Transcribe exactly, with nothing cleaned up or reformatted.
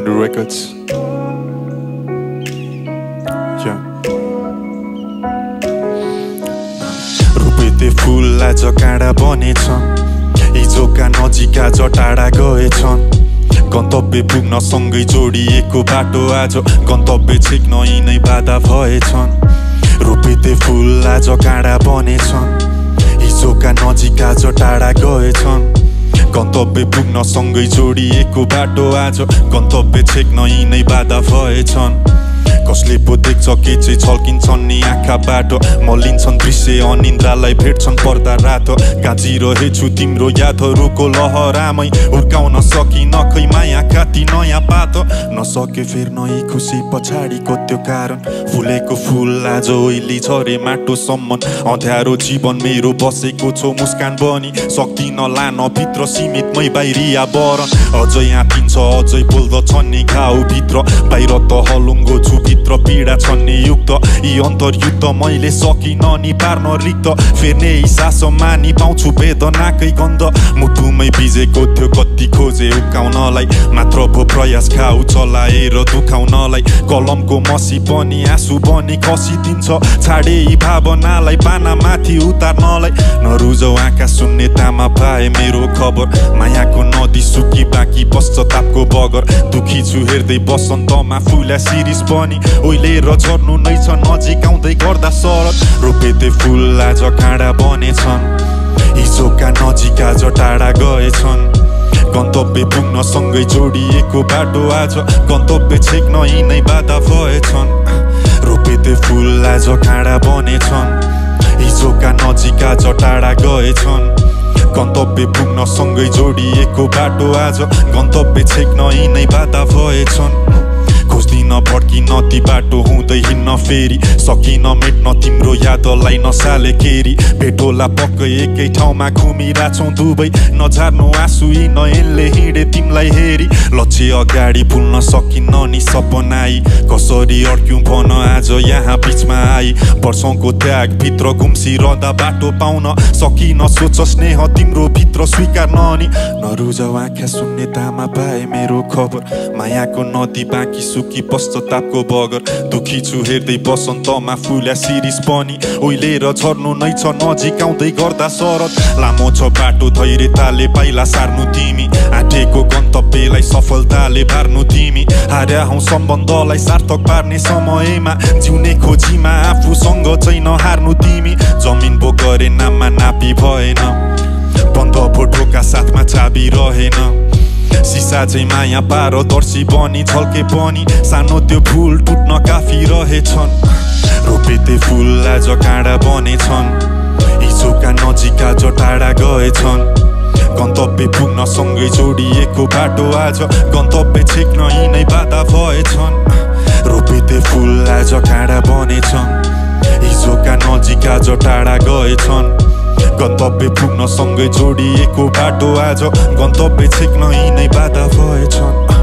Kathmandu Records. Yeah. रुपेते फूल आज काँडा बनेछन्, हिजोका नजिक आज टाढा गएछन्। गन्तव्य पुग्न सँगै जोडिएको बाटो आज गन्तव्य छेक्न यिनै बाधा भएछन्। रुपेते फूल आज काँडा बनेछन्, हिजोका नजिक आज टाढा गएछन्। गन्तव्य पुग्न सँगै जोडिएको बाटो आज गन्तव्य छेक्न यिनै बाधा भएछन्। कसले पो देख्छ के चाहिँ छल्किन्छन् नि आँखाबाट, मलिन्छन् दृश्य अनिन्द्रालाई भेट्छन् पर्दा रातो। गाँचिरहेछु तिम्रो यादहरूको लहरामै, हुर्काउन सकिन खै माया काटी नयाँ पातो। नसके फेर्न यी खुसी पछाडिको त्यो कारण, फुलेको फुल आज ओइली झरे माटोसम्म। अँध्यारो जीवन मेरो बसेको छो मुस्कान बनी, सक्दिन लान भित्र सीमितमै बाहिरिया बरन। अझै आँटिन्छ अझै बोल्दछन् नि घाउ भित्र, बाहिर त हलुङ्गो छु भित्र पीडा छन् नि युक्त। यी अन्तर्युद्ध मैले सकिन नि पार्न रिक्त, फेर्ने यी सास मानि पाउँछु वेदनाकै गन्ध। मुटुमै बिजेको थियो कति खोजे उकाउनलाई, मात्र भो प्रयास खाउ चलाएर दुखाउनलाई। कलमको मसी पनि आँसु बनी खसिदिन्छ, छाडे यी भावनालाई पाना माथि उतार्नलाई। नरुझौ आँखा शून्यतामा पाए मेरो खबर, मायाको नदी सुकी बाँकी पश्चातापको बगर। दुखी छु हेर्दै बसन्तमा फुल्या सिरिस पनि, ओइलेर झर्नु नै छ नजिक आउँदै गर्दा शरत। रोपेते फुल आज काँडा बनेछन्, हिजोका नजिक आज टाढा गएछन्। गन्तव्य पुग्न सँगै जोडिएको बाटो आज गन्तव्य छेक्न यिनै बाधा भएछन्। रोपेते फुल आज काँडा बनेछन्, हिजोका नजिक आज टाढा गएछन्। गन्तव्य पुग्न सँगै जोडिएको बाटो आज गन्तव्य छेक्न यिनै बाधा भएछन्। खोज्दिन भड्किन ती बाटो हुँदै हिँड्न फेरि, सकिन मेट्न तिम्रो यादलाई नसाले केरी। भेटोला पक्कै एकै ठाउँमा घुमिरहेछौँ दुवै, नझार्नु आँसु यी नयनले हिँडे तिमीलाई हेरी। लक्ष्य अगाडि भुल्न सकिन्न नि सपनाई, कसरी अड्क्यौँ भन आज यहाँ बिचमा आई। वर्षौंको त्याग भित्र गुम्सिरहँदा बाटो पाउन सकिन सोच स्नेह तिम्रो भित्र स्वीकार्न नि। नरुझौ आँखा शून्यतामा पाए मेरो खबर, मायाको नदी बाँकी सुकी पश्चातापको बगर। दुखी छु हेर्दै बसन्तमा फुल्या सिरिस पनि, ओइलेर झर्नु नै छ नजिक आउँदै गर्दा शरत। लामो छ बाटो धैर्यताले पाइला सार्नु तिमी, आँटेको गन्तव्यलाई सफलताले बार्नु तिमी। हार्या हौ सम्बन्धलाई सार्थक पार्ने समयमा, जिउने खोजीमा आफूसँग चाहिँ नहार्नु तिमी। जमिन बोकरे नाममा नापी भएन, बन्द फोटोका साथमा चाबी रहेन। सिसा चाहिँ माया पारदर्शी बनी झल्के पनि, सानो त्यो फुल टुट्न काफी रहेछन्। रोपेते फुल आज काँडा बनेछन्, हिजोका नजिक आज टाढा गएछन्। गन्तव्य पुग्न सँगै जोडिएको बाटो आज गन्तव्य छेक्न यिनै बाधा भएछन्। रोपेते फुल आज काँडा बनेछन्, हिजोका नजिक आज टाढा गएछन्। गन्तव्य पुग्न सँगै जोडिएको बाटो आज गन्तव्य छेक्न यिनै बाधा भएछन्।